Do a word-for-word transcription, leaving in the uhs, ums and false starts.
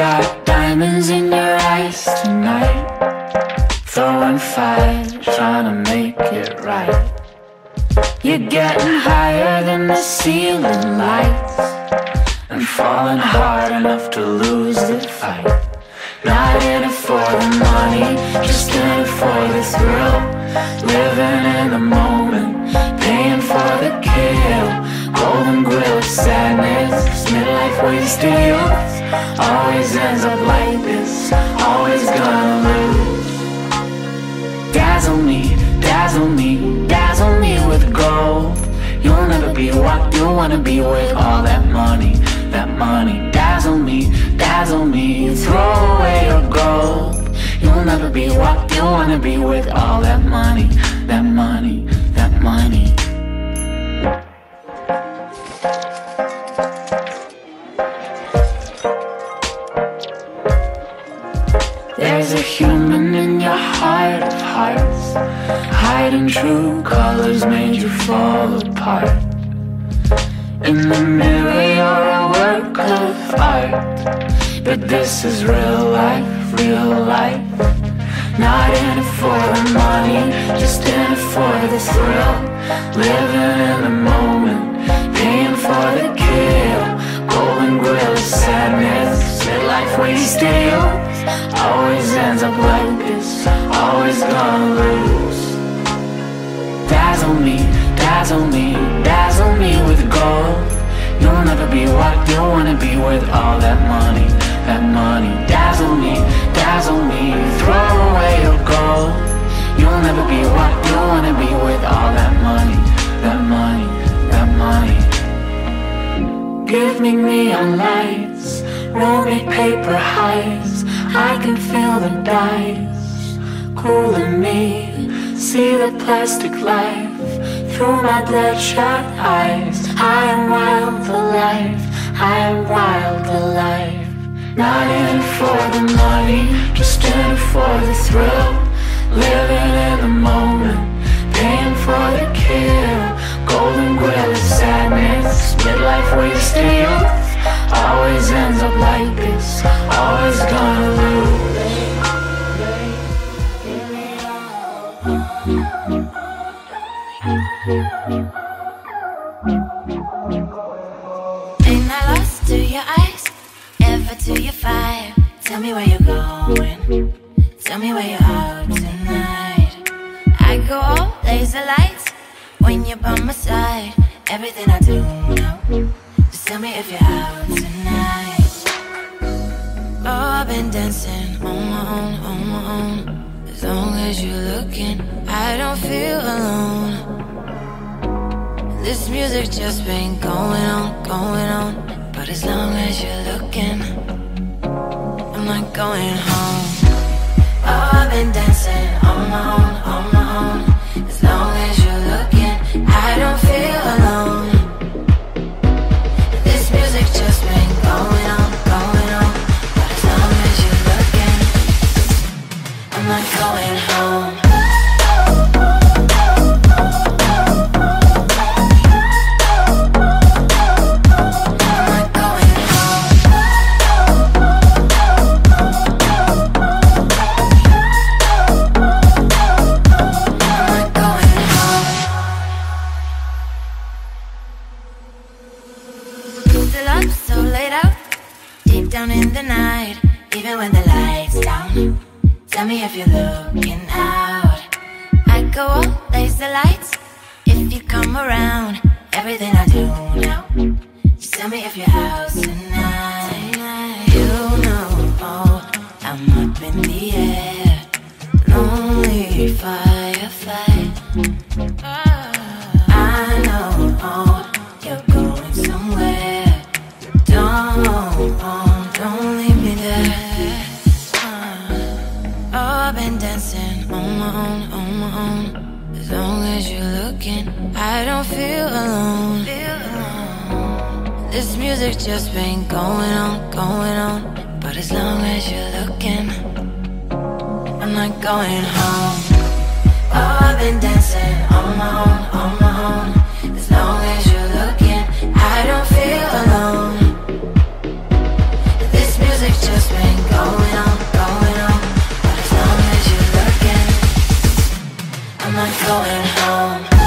got diamonds in your eyes tonight, throwing fire, trying to make it right. You're getting higher than the ceiling lights, and falling hard enough to lose the fight. Not in it for the money, just in it for the thrill. Living in the moment, paying for the kill. Golden grill of sadness, midlife wasted youth. Always ends up like this, always gonna lose. Dazzle me, dazzle me, dazzle me with gold. You'll never be what you wanna be with all that money, that money. Dazzle me, dazzle me, throw away your gold. You'll never be what you wanna be with all that money, that money, that money. There's a human in your heart of hearts, hiding true colors made you fall apart. In the mirror you're a work of art, but this is real life, real life. Not in it for the money, just in it for the thrill. Living in the moment, paying for the kill. Golden grill of sadness, midlife wasted youth. Always ends up like this, always gonna lose. Dazzle me, dazzle me, dazzle me with gold. You'll never be what you wanna be with all that money, that money. Dazzle me, dazzle me, throw away your gold. You'll never be what you wanna be with all that money, that money, that money. Give me neon lights, roomy paper heights. I can feel the dice cooling me, see the plastic life through my bloodshot eyes. I am wild alive, I am wild alive. Not in it for the money, just in it for the thrill. Living in the moment, paying for the kill. Golden grill of sadness, midlife wasted youth. Always ends up like this, always gonna lose. Ain't I lost to your eyes, ever to your fire? Tell me where you're going, tell me where you're out tonight. I go all laser lights when you're by my side. Everything I do now, just tell me if you're out tonight. Oh, I've been dancing on my own, on my own. As long as you're looking, I don't feel alone. This music just been going on, going on. But as long as you're looking, I'm not going home. Oh, I've been dancing on my own, on my own. As long as you're looking, I don't feel alone. This music just been going on, going on. But as long as you're looking, I'm not going home. Down in the night, even when the lights down. Tell me if you're looking out. I go all laser lights if you come around. Everything I do now, just tell me if you're out tonight. You know, oh, I'm up in the air, lonely firefight. I know, oh, you're going somewhere. Don't, oh, don't leave me there. uh, Oh, I've been dancing on my own, on my own. As long as you're looking, I don't feel alone. This music just been going on, going on. But as long as you're looking, I'm not going home. Oh, I've been dancing on my own, on my own. As long as you're looking, I don't feel alone. This music just not going home.